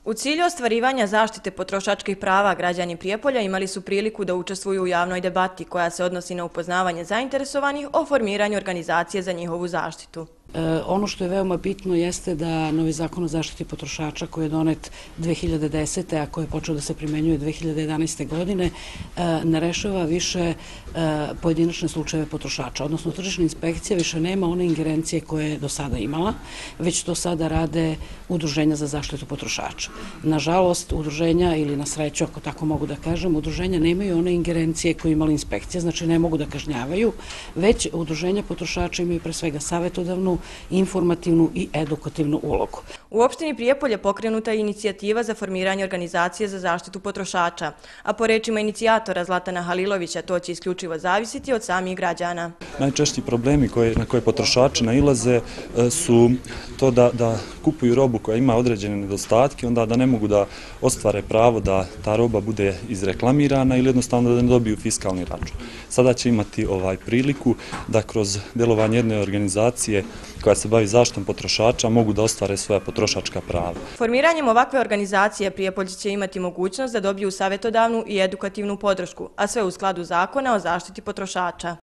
U cilju ostvarivanja zaštite potrošačkih prava, građani Prijepolja imali su priliku da učestvuju u javnoj debati koja se odnosi na upoznavanje zainteresovanih o formiranju organizacije za njihovu zaštitu. Ono što je veoma bitno jeste da novi zakon o zaštiti potrošača koji je donet 2010. a koji je počeo da se primenjuje 2011. godine ne rešava više pojedinačne slučajeve potrošača, odnosno tržišna inspekcija više nema one ingerencije koje je do sada imala, već to sada rade udruženja za zaštitu potrošača. Nažalost, udruženja ili na sreću, ako tako mogu da kažem, udruženja nemaju one ingerencije koje imala inspekcija, znači ne mogu da kažnjavaju, već udruženja potrošača imaju pre svega savjetodavnu, informativnu i edukativnu ulogu. U opštini Prijepolje pokrenuta je inicijativa za formiranje organizacije za zaštitu potrošača, a po rečima inicijatora Zlatana Halilovića to će isključivo zavisiti od samih građana. Najčešći problemi na koje potrošači nailaze su to da kupuju robu koja ima određene nedostatke, onda da ne mogu da ostvare pravo da ta roba bude izreklamirana ili jednostavno da ne dobiju fiskalni račun. Sada će imati priliku da kroz delovanje jedne organizacije koja se bavi zaštitom potrošača mogu da ostvare svoja potrošačka prava. Formiranjem ovakve organizacije Prijepolje će imati mogućnost da dobiju savjetodavnu i edukativnu podršku, a sve u skladu Zakona o zaštiti potrošača.